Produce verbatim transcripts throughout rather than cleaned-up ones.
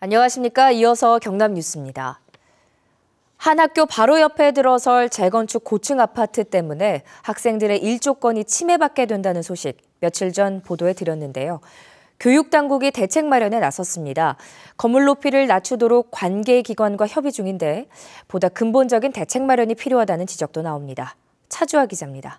안녕하십니까. 이어서 경남 뉴스입니다. 한 학교 바로 옆에 들어설 재건축 고층 아파트 때문에 학생들의 일조권이 침해받게 된다는 소식 며칠 전 보도해 드렸는데요. 교육당국이 대책 마련에 나섰습니다. 건물 높이를 낮추도록 관계기관과 협의 중인데 보다 근본적인 대책 마련이 필요하다는 지적도 나옵니다. 차주아 기자입니다.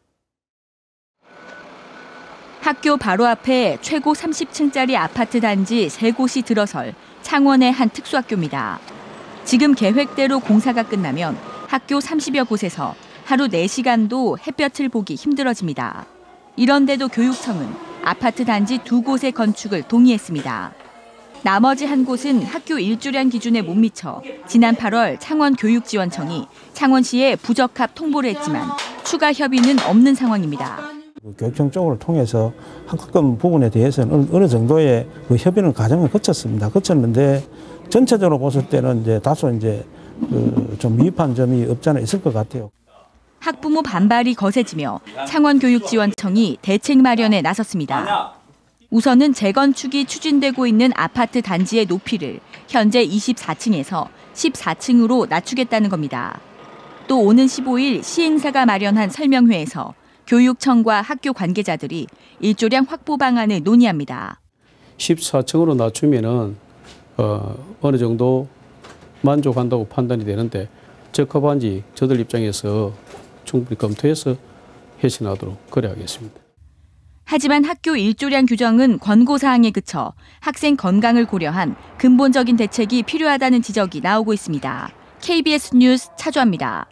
학교 바로 앞에 최고 삼십 층짜리 아파트 단지 세 곳이 들어설 창원의 한 특수학교입니다. 지금 계획대로 공사가 끝나면 학교 삼십여 곳에서 하루 네 시간도 햇볕을 보기 힘들어집니다. 이런데도 교육청은 아파트 단지 두 곳의 건축을 동의했습니다. 나머지 한 곳은 학교 일조량 기준에 못 미쳐 지난 팔월 창원교육지원청이 창원시에 부적합 통보를 했지만 추가 협의는 없는 상황입니다. 교육청 쪽을 통해서 학급금 부분에 대해서는 어느 정도의 그 협의는 과정을 거쳤습니다. 거쳤는데 전체적으로 봤을 때는 이제 다소 이제 그 좀 미흡한 점이 없지 않아 있을 것 같아요. 학부모 반발이 거세지며 창원교육지원청이 대책 마련에 나섰습니다. 우선은 재건축이 추진되고 있는 아파트 단지의 높이를 현재 이십사 층에서 십사 층으로 낮추겠다는 겁니다. 또 오는 십오 일 시행사가 마련한 설명회에서 교육청과 학교 관계자들이 일조량 확보 방안을 논의합니다. 십사 층으로 낮추면은 어, 어느 정도 만족한다고 판단이 되는데 적합한지 저들 입장에서 충분히 검토해서 해신하도록 그래야겠습니다. 하지만 학교 일조량 규정은 권고사항에 그쳐 학생 건강을 고려한 근본적인 대책이 필요하다는 지적이 나오고 있습니다. 케이비에스 뉴스 차주아입니다.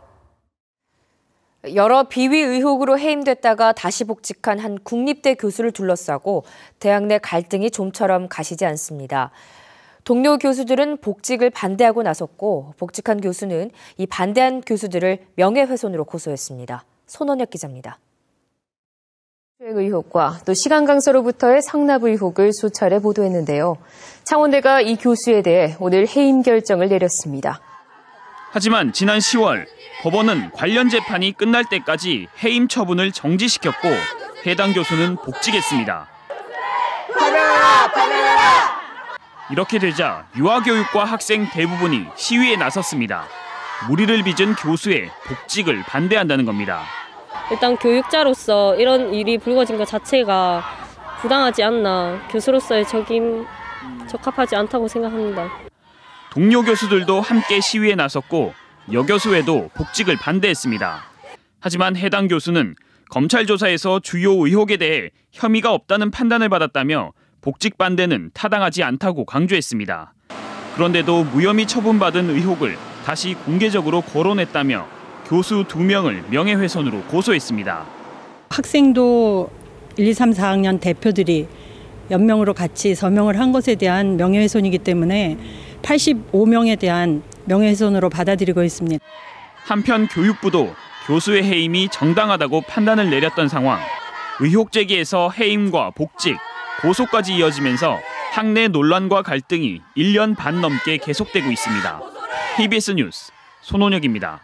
여러 비위 의혹으로 해임됐다가 다시 복직한 한 국립대 교수를 둘러싸고 대학 내 갈등이 좀처럼 가시지 않습니다. 동료 교수들은 복직을 반대하고 나섰고 복직한 교수는 이 반대한 교수들을 명예훼손으로 고소했습니다. 손원혁 기자입니다. 수행 의혹과 또 시간 강사로부터의 상납 의혹을 수차례 보도했는데요. 창원대가 이 교수에 대해 오늘 해임 결정을 내렸습니다. 하지만 지난 시월 법원은 관련 재판이 끝날 때까지 해임 처분을 정지시켰고 해당 교수는 복직했습니다. 파면하라! 파면하라! 이렇게 되자 유아교육과 학생 대부분이 시위에 나섰습니다. 무리를 빚은 교수의 복직을 반대한다는 겁니다. 일단 교육자로서 이런 일이 불거진 것 자체가 부당하지 않나, 교수로서의 적임 적합하지 않다고 생각합니다. 동료 교수들도 함께 시위에 나섰고 여교수 외에도 복직을 반대했습니다. 하지만 해당 교수는 검찰 조사에서 주요 의혹에 대해 혐의가 없다는 판단을 받았다며 복직 반대는 타당하지 않다고 강조했습니다. 그런데도 무혐의 처분받은 의혹을 다시 공개적으로 거론했다며 교수 두 명을 명예훼손으로 고소했습니다. 학생도 일, 이, 삼, 사 학년 대표들이 연명으로 같이 서명을 한 것에 대한 명예훼손이기 때문에 팔십오 명에 대한 명예훼손으로 받아들이고 있습니다. 한편 교육부도 교수의 해임이 정당하다고 판단을 내렸던 상황. 의혹 제기에서 해임과 복직, 고소까지 이어지면서 학내 논란과 갈등이 일 년 반 넘게 계속되고 있습니다. 케이비에스 뉴스 손원혁입니다.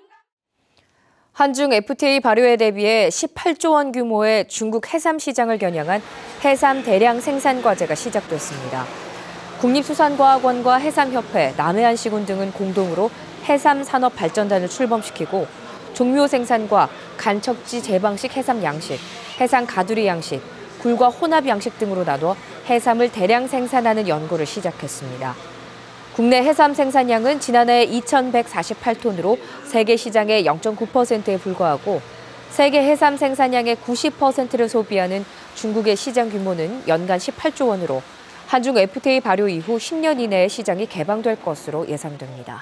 한중 에프티에이 발효에 대비해 십팔조 원 규모의 중국 해삼 시장을 겨냥한 해삼 대량 생산 과제가 시작됐습니다. 국립수산과학원과 해삼협회, 남해안시군 등은 공동으로 해삼산업발전단을 출범시키고 종묘 생산과 간척지 재방식 해삼 양식, 해상 가두리 양식, 굴과 혼합 양식 등으로 나눠 해삼을 대량 생산하는 연구를 시작했습니다. 국내 해삼 생산량은 지난해 이천백사십팔 톤으로 세계 시장의 영 점 구 퍼센트에 불과하고 세계 해삼 생산량의 구십 퍼센트를 소비하는 중국의 시장 규모는 연간 십팔조 원으로 한중 에프티에이 발효 이후 십 년 이내에 시장이 개방될 것으로 예상됩니다.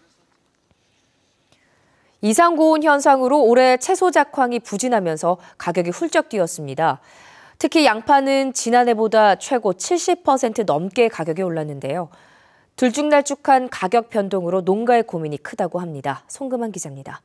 이상 고온 현상으로 올해 채소 작황이 부진하면서 가격이 훌쩍 뛰었습니다. 특히 양파는 지난해보다 최고 칠십 퍼센트 넘게 가격이 올랐는데요. 들쭉날쭉한 가격 변동으로 농가의 고민이 크다고 합니다. 송금한 기자입니다.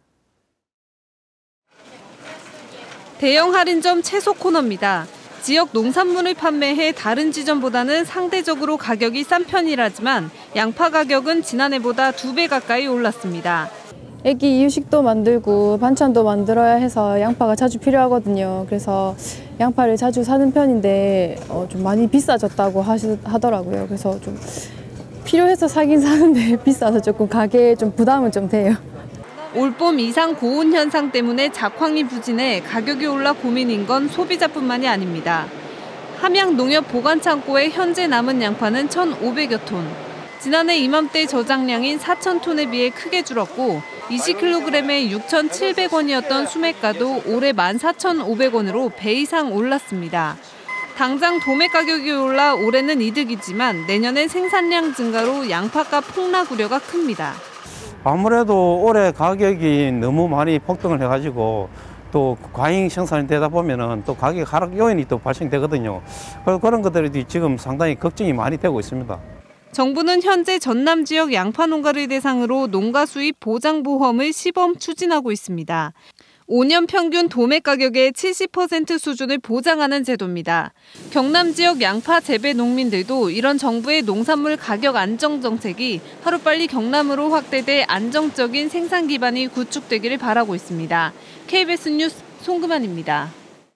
대형 할인점 채소 코너입니다. 지역 농산물을 판매해 다른 지점보다는 상대적으로 가격이 싼 편이라지만 양파 가격은 지난해보다 두 배 가까이 올랐습니다. 애기 이유식도 만들고 반찬도 만들어야 해서 양파가 자주 필요하거든요. 그래서 양파를 자주 사는 편인데 어, 좀 많이 비싸졌다고 하시, 하더라고요. 그래서 좀 필요해서 사긴 사는데 비싸서 조금 가게에 좀 부담은 좀 돼요. 올봄 이상 고온 현상 때문에 작황이 부진해 가격이 올라 고민인 건 소비자뿐만이 아닙니다. 함양 농협 보관창고에 현재 남은 양파는 천오백여 톤. 지난해 이맘때 저장량인 사천 톤에 비해 크게 줄었고 이십 킬로그램에 육천칠백 원이었던 수매가도 올해 만 사천오백 원으로 배 이상 올랐습니다. 당장 도매 가격이 올라 올해는 이득이지만 내년엔 생산량 증가로 양파값 폭락 우려가 큽니다. 아무래도 올해 가격이 너무 많이 폭등을 해가지고 또 과잉 생산이 되다 보면은 또 가격 하락 요인이 또 발생되거든요. 그런 것들이 지금 상당히 걱정이 많이 되고 있습니다. 정부는 현재 전남 지역 양파 농가를 대상으로 농가 수입 보장 보험을 시범 추진하고 있습니다. 오 년 평균 도매 가격의 칠십 퍼센트 수준을 보장하는 제도입니다. 경남 지역 양파 재배 농민들도 이런 정부의 농산물 가격 안정 정책이 하루빨리 경남으로 확대돼 안정적인 생산 기반이 구축되기를 바라고 있습니다. 케이비에스 뉴스 송금환입니다.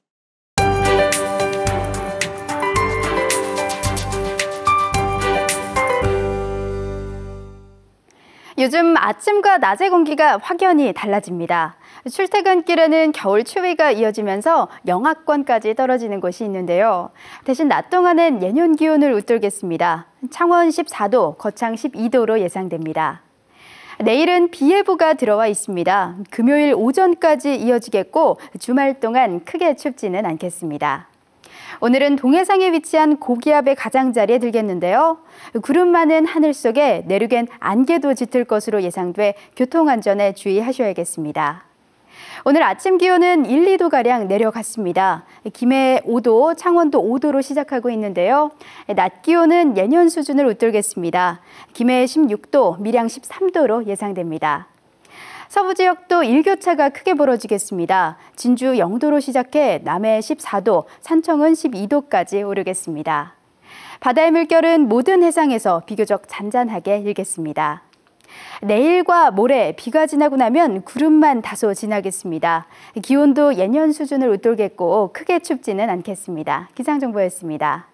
요즘 아침과 낮의 공기가 확연히 달라집니다. 출퇴근길에는 겨울 추위가 이어지면서 영하권까지 떨어지는 곳이 있는데요. 대신 낮 동안은 예년 기온을 웃돌겠습니다. 창원 십사 도, 거창 십이 도로 예상됩니다. 내일은 비 예보가 들어와 있습니다. 금요일 오전까지 이어지겠고 주말 동안 크게 춥지는 않겠습니다. 오늘은 동해상에 위치한 고기압의 가장자리에 들겠는데요. 구름 많은 하늘 속에 내륙엔 안개도 짙을 것으로 예상돼 교통안전에 주의하셔야겠습니다. 오늘 아침 기온은 일, 이 도가량 내려갔습니다. 김해 오 도, 창원도 오 도로 시작하고 있는데요. 낮 기온은 예년 수준을 웃돌겠습니다. 김해 십육 도, 밀양 십삼 도로 예상됩니다. 서부 지역도 일교차가 크게 벌어지겠습니다. 진주 영 도로 시작해 남해 십사 도, 산청은 십이 도까지 오르겠습니다. 바다의 물결은 모든 해상에서 비교적 잔잔하게 일겠습니다. 내일과 모레 비가 지나고 나면 구름만 다소 지나겠습니다. 기온도 예년 수준을 웃돌겠고 크게 춥지는 않겠습니다. 기상정보였습니다.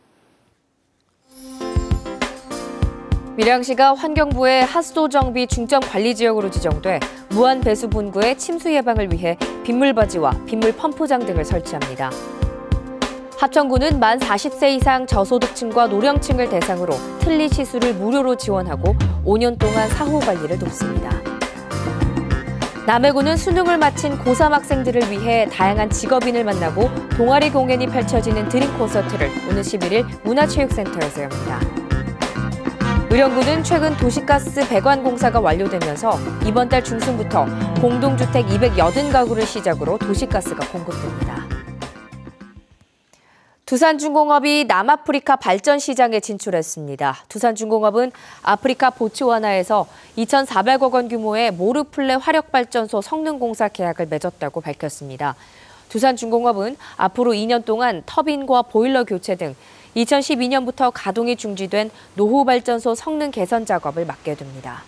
밀양시가 환경부의 하수도 정비 중점 관리 지역으로 지정돼 무한 배수 분구의 침수 예방을 위해 빗물 바지와 빗물 펌프장 등을 설치합니다. 하천구는 만 사십 세 이상 저소득층과 노령층을 대상으로 틀니 시술을 무료로 지원하고 오 년 동안 사후 관리를 돕습니다. 남해구는 수능을 마친 고삼 학생들을 위해 다양한 직업인을 만나고 동아리 공연이 펼쳐지는 드림 콘서트를 오는 십일 일 문화체육센터에서 엽니다. 의령구는 최근 도시가스 배관 공사가 완료되면서 이번 달 중순부터 공동주택 이백팔십 가구를 시작으로 도시가스가 공급됩니다. 두산중공업이 남아프리카 발전 시장에 진출했습니다. 두산중공업은 아프리카 보츠와나에서 이천사백억 원 규모의 모르플레 화력발전소 성능공사 계약을 맺었다고 밝혔습니다. 두산중공업은 앞으로 이 년 동안 터빈과 보일러 교체 등 이천십이 년부터 가동이 중지된 노후발전소 성능 개선 작업을 맡게 됩니다.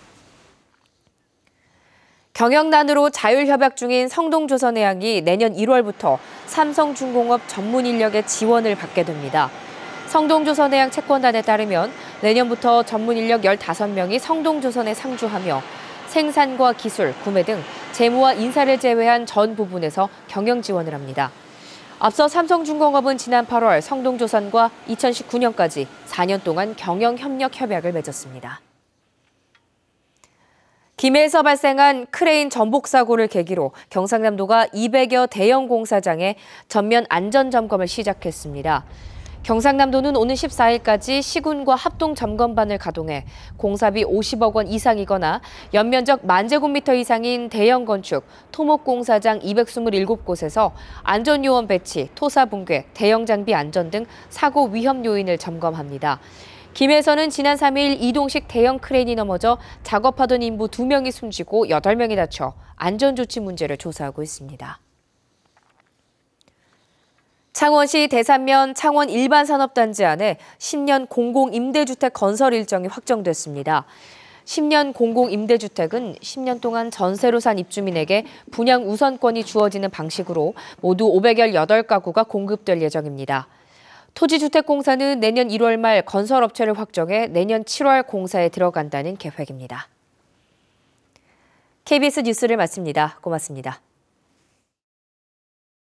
경영난으로 자율협약 중인 성동조선해양이 내년 일 월부터 삼성중공업 전문 인력의 지원을 받게 됩니다. 성동조선해양 채권단에 따르면 내년부터 전문 인력 열다섯 명이 성동조선에 상주하며 생산과 기술, 구매 등 재무와 인사를 제외한 전 부분에서 경영 지원을 합니다. 앞서 삼성중공업은 지난 팔월 성동조선과 이천십구 년까지 사 년 동안 경영협력 협약을 맺었습니다. 김해에서 발생한 크레인 전복 사고를 계기로 경상남도가 이백여 대형 공사장에 전면 안전점검을 시작했습니다. 경상남도는 오는 십사 일까지 시군과 합동점검반을 가동해 공사비 오십억 원 이상이거나 연면적 만 제곱미터 이상인 대형 건축, 토목공사장 이백이십칠 곳에서 안전요원 배치, 토사 붕괴, 대형 장비 안전 등 사고 위험 요인을 점검합니다. 김해에서는 지난 삼 일 이동식 대형 크레인이 넘어져 작업하던 인부 두 명이 숨지고 여덟 명이 다쳐 안전조치 문제를 조사하고 있습니다. 창원시 대산면 창원 일반산업단지 안에 십 년 공공임대주택 건설 일정이 확정됐습니다. 십 년 공공임대주택은 십 년 동안 전세로 산 입주민에게 분양 우선권이 주어지는 방식으로 모두 오백십팔 가구가 공급될 예정입니다. 토지주택공사는 내년 일월 말 건설업체를 확정해 내년 칠월 공사에 들어간다는 계획입니다. 케이비에스 뉴스를 마칩니다. 고맙습니다.